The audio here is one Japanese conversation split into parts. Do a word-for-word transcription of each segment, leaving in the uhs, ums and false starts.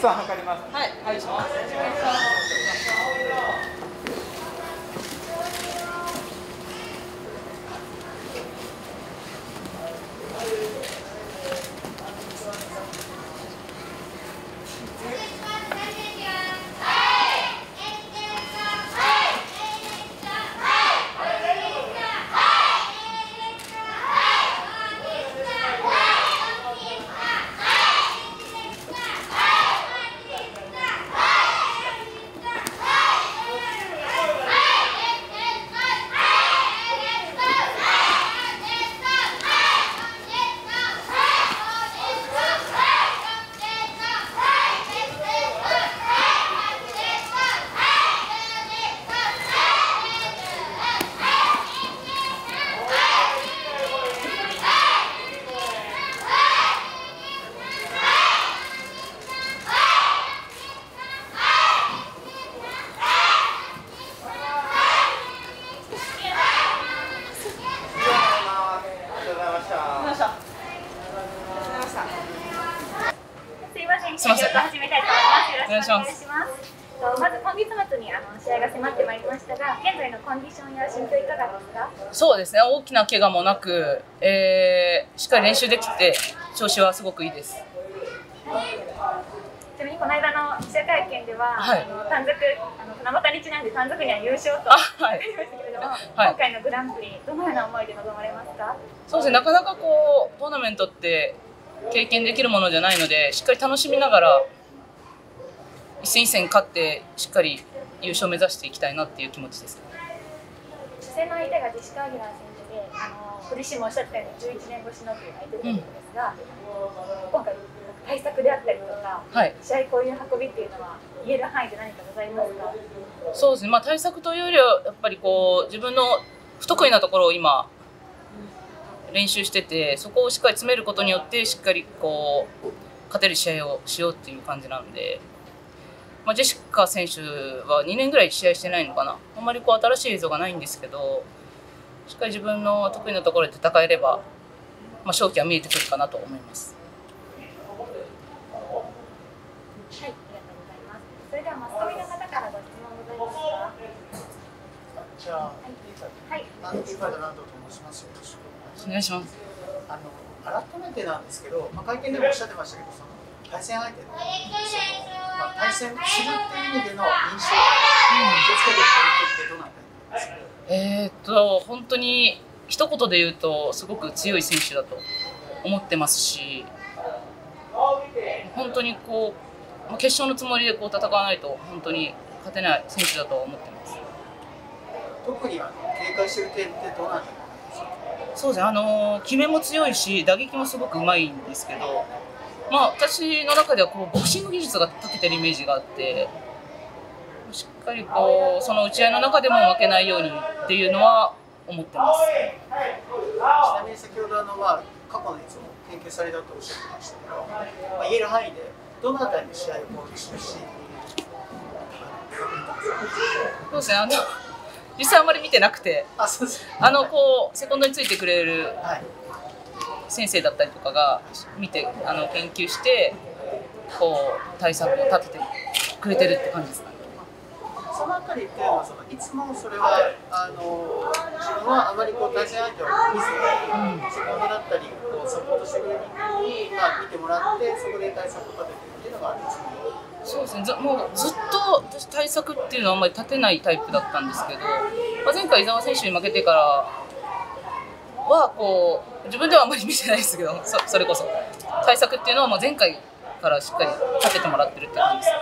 さん測ります。 はい、お願いします。 すみません、始めたいと思います。よろしくお願いします。まず今月末にあの試合が迫ってまいりましたが、現在のコンディションや心境いかがですか？ そうですね、大きな怪我もなく、えー、しっかり練習できて調子はすごくいいです。 はい、ちなみにこの間の記者会見では、はい、あの短冊あの七夕にちなんで短冊には優勝とありましたけれども、はい、今回のグランプリどのような思いで臨まれますか？ そうですね、なかなかこうトーナメントって経験できるものじゃないので、しっかり楽しみながら一戦一戦勝ってしっかり優勝を目指していきたいなっていう気持ちです。 初戦の相手がジェシカ・アギラー選手で、あのご自身もおっしゃったようにじゅういちねんごしのという相手だと思うんですが、うん、今回対策であったりとか、はい、試合こういう運びっていうのは言える範囲で何かございますか？ そうですね、まあ、対策というよりはやっぱりこう自分の不得意なところを今練習してて、そこをしっかり詰めることによってしっかりこう勝てる試合をしようっていう感じなので、まあ、ジェシカ選手はにねんぐらい試合してないのかな、あんまりこう新しい映像がないんですけど、しっかり自分の得意なところで戦えれば、まあ、勝機は見えてくるかなと思います。 はい、ありがとうございます。それではマスコミの方からご質問ございますか？ じゃあ、はい、 はい、 インサイドランドと申します。よろしくお願いします。 あの改めてなんですけど、まあ、会見でもおっしゃってましたけど、その対戦相手のその、まあ、対戦するっていう意味での印象、気をつけてるポイントってどうなってるんですか？ えーっと本当に一言で言うとすごく強い選手だと思ってますし、本当にこう決勝のつもりでこう戦わないと本当に勝てない選手だと思ってます。 特にあの警戒してる点ってどうなってるんですか？ そうですね、あの決めも強いし打撃もすごくうまいんですけど、まあ、私の中ではこうボクシング技術が長けてるイメージがあって、しっかりこうその打ち合いの中でも負けないようにっていうのは思ってます。 ちなみに先ほどあの、まあ、過去のやつを研究されたとおっしゃってましたけど、まあ、言える範囲でどのあたりの試合をこう中心にそうですね、あの実際あんまり見てなくて、 あ、そうです、 あのこうセコンドについてくれる先生だったりとかが見てあの研究してこう対策を立ててくれてるって感じですかね。 そのあたりっていうのはそのいつもそれはあの自分はあまりこう対戦相手を見ずに、うん、セコンドだったりこうサポートしてくれる人に、まあ、見てもらってそこで対策を立ててるっていうのがあるんですけど。 そうですね、ずもうずっと私対策っていうのはあんまり立てないタイプだったんですけど、まあ、前回伊沢選手に負けてからはこう自分ではあんまり見てないですけど、 そ, それこそ対策っていうのはまあ前回からしっかり立ててもらってるって感じです。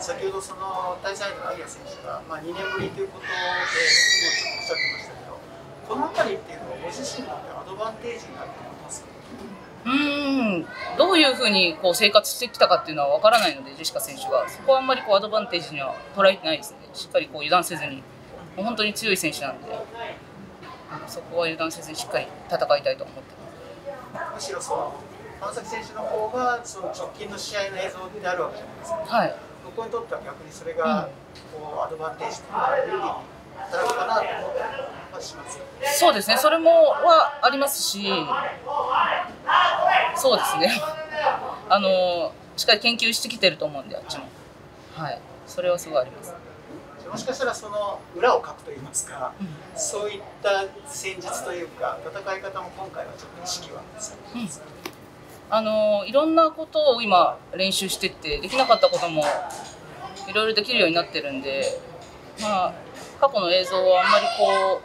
先ほどその対戦相手のアギア選手が、まあ、にねんぶりということでもうちょっとおっしゃってましたけど、この辺りっていうのはご自身にとってアドバンテージになると思いますか？ うーんどういうふうにこう生活してきたかっていうのは分からないので、ジェシカ選手がそこはあんまりこうアドバンテージには捉えてないですね。しっかりこう油断せずに、もう本当に強い選手なんで、そこは油断せずにしっかり戦いたいと思ってます。 むしろその浜崎選手の方がその直近の試合の映像ってあるわけじゃないですか。 はい、 僕にとっては逆にそれがこうアドバンテージというか有利に働くかなと思ったりはします。 そうですね、それもはありますし、そうですね、あのしっかり研究してきてると思うんで、あっちも。はい、それはすごいあります。 もしかしたらその裏をかくといいますか、うん、そういった戦術というか戦い方も今回はちょっと意識はされてますか？ うん、あのいろんなことを今練習してってできなかったこともいろいろできるようになってるんで、まあ、過去の映像はあんまりこ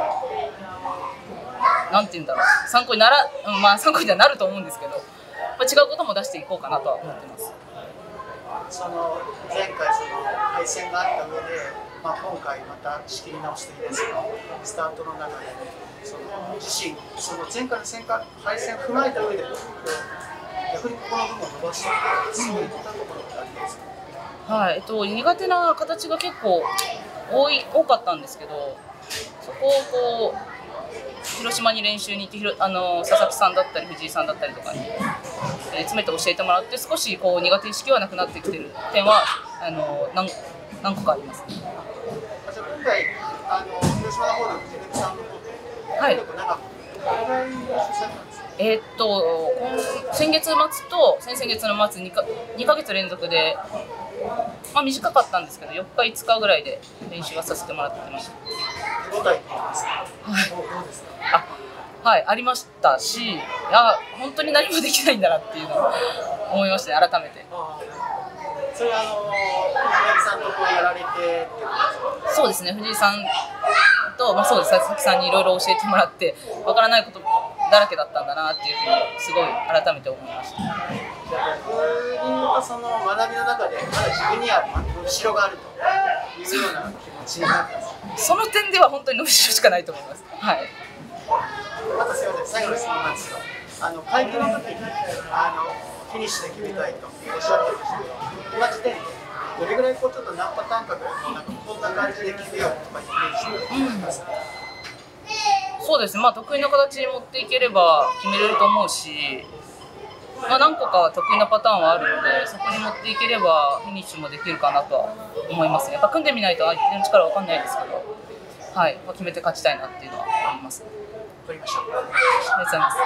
うなんて言うんだろう、参考になら、まあ参考にはなると思うんですけど、まあ、違うことも出していこうかなとは思ってます。 その前回その敗戦があった上で、まあ、今回また仕切り直していいですか、スタートの中でその自身その前回の戦敗戦を踏まえた上で逆にここの部分を伸ばしていく、そういったところがありますか？ はい、えっと、苦手な形が結構多い多かったんですけど、そこをこう広島に練習に行ってひろあの佐々木さんだったり藤井さんだったりとかに、えー、詰めて教えてもらって少しこう苦手意識はなくなってきてる点はあの 何, 何個かあります。 じゃあ今回あの広島の方の藤井さんの方で、はい、どれぐらい練習されたんですか？ えー、っと先月末と先々月の末 2, かにかげつ連続で、まあ、短かったんですけどよっかいつかぐらいで練習はさせてもらってました。 手応えって言いますか？はい、どうですか？ あ、はい、ありましたし、いや本当に何もできないんだなっていうのを思いましたね、改めて。 あ、それはあの藤井さんとこうやられてってことですか？ そうですね、藤井さんと、まあ、そうです、佐々木さんにいろいろ教えてもらってわからないことだらけだったんだなっていうふうにすごい改めて思いました。 じゃあ僕に言うとその学びの中でまだ自分には伸びしろがあるというような気持ちになってます。 その点では本当に伸びしろしかないと思います。はい。 またすみません、最後の質問なんですけど、あの会見の時にあのフィニッシュで決めたいとおっしゃってましたけど、今時点でどれぐらいこうちょっとナンパ感覚なんかこんな感じで決めようとかイメージしてますか？ うん、そうですね、まあ、得意な形に持っていければ決めれると思うし、まあ、何個か得意なパターンはあるのでそこに持っていければフィニッシュもできるかなとは思いますね。やっぱ組んでみないと相手の力は分かんないですけど、はい、決めて勝ちたいなっていうのはあります。 取りましょう。 ありがとうございます。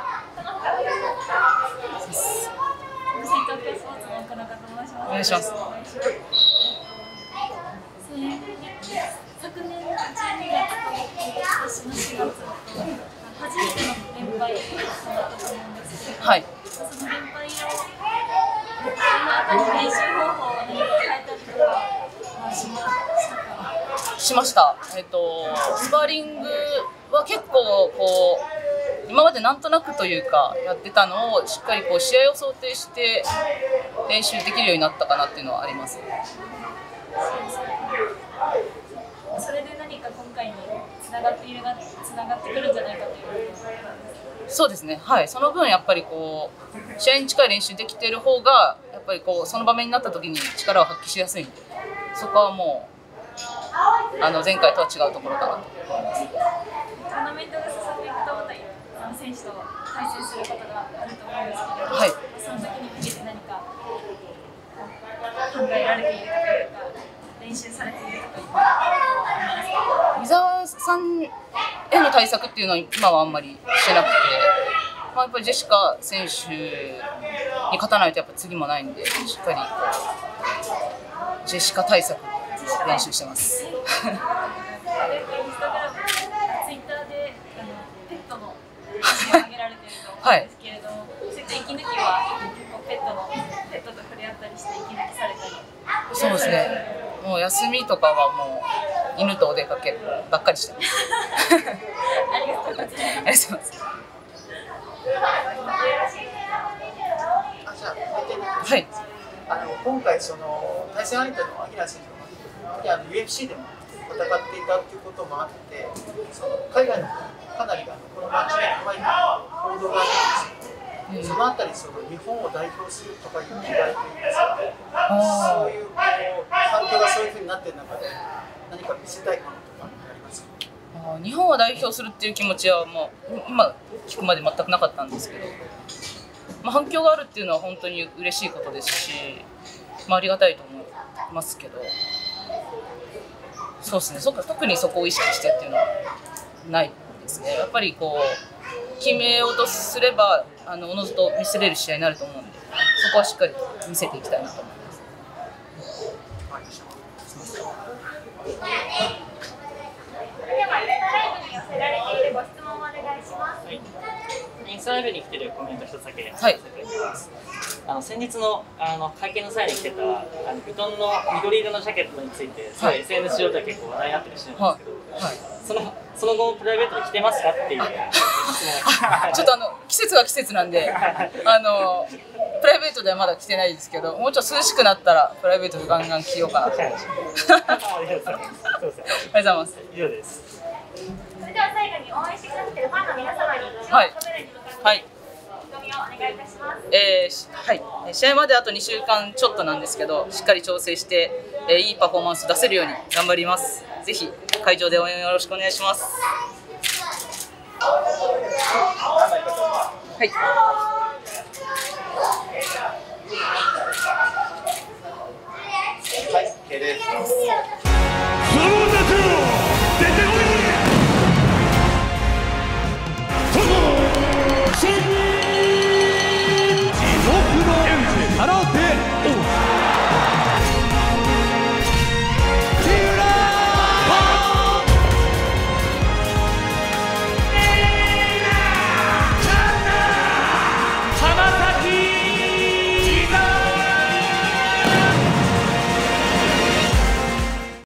お願いします。 昨年のじゅうにがつと今年のしがつ初めての連敗だったと思うんですけど、 はい、 その連敗をその後に練習方法を何か変えたりとかしましたか？ しました。えっとスパーリングは結構こう今までなんとなくというかやってたのをしっかりこう試合を想定して練習できるようになったかなっていうのはあります。 それで何か今回につながっているな、つながってくるんじゃないかという。 そうですね、はい、その分やっぱりこう試合に近い練習できている方がやっぱりこうその場面になった時に力を発揮しやすいんで、そこはもうあの前回とは違うところかなと思います。 トーナメントが進んでいくとまたあの選手と対戦することがあると思うんですけど、 はい、 その時に向けて何か考えられているというか練習されているとか伊沢さんへの対策っていうのは今はあんまりしてなくて、まあ、やっぱりジェシカ選手に勝たないとやっぱ次もないんでしっかりジェシカ対策練習してます。 インスタグラム、ツイッターであのペットの写真を上げられていると思うんですけれども、はい、そういった息抜きは結構ペットのペットと触れ合ったりして息抜きされたり。 そうですね。もう休みとかはもう犬とお出かけばっかりしてます。 ありがとうございます。ありがとうございます。 あ、じゃあ、 はい。 あの今回その対戦相手のアギラ選手があの ユーエフシー でも戦っていたということもあって、その海外のかなりこのマッチに怖い報道があるんですよ。そのあたりその日本を代表するとかいう時代というんですか、そういうこう環境がそういうふうになっている中で何か見せたいものとかありますか？ あ、日本を代表するっていう気持ちはもう今聞くまで全くなかったんですけど、まあ、反響があるっていうのは本当に嬉しいことですし、まあ、ありがたいと思いますけど、そうですね、そ特にそこを意識してっていうのはないですね。やっぱりこう決めようとすればあのおのずと見せれる試合になると思うんで、そこはしっかり見せていきたいなと思います。 それではインスタライブに寄せられているご質問をお願いします。はい、 インスタライブに来てるコメント一つだけさせていただきます。 はい、あの先日のあの会見の際に着てたあのヴィトンの緑色のジャケットについて、すごい エスエヌエス 上では結構話題になったりしてるんですけど、はいはい、そのその後もプライベートで着てますかっていうちょっとあの季節は季節なんであのプライベートではまだ着てないですけど、もうちょっと涼しくなったらプライベートでガンガン着ようかなと思います。ありがとうございます。 以上です。 それでは最後に応援してくださっているファンの皆様に、 はい、はい、 意気込みをお願いいたします。 えー、はい、試合まであとにしゅうかんちょっとなんですけど、しっかり調整して、えー、いいパフォーマンス出せるように頑張ります。ぜひ会場で応援よろしくお願いします。はい。 はい、OK です。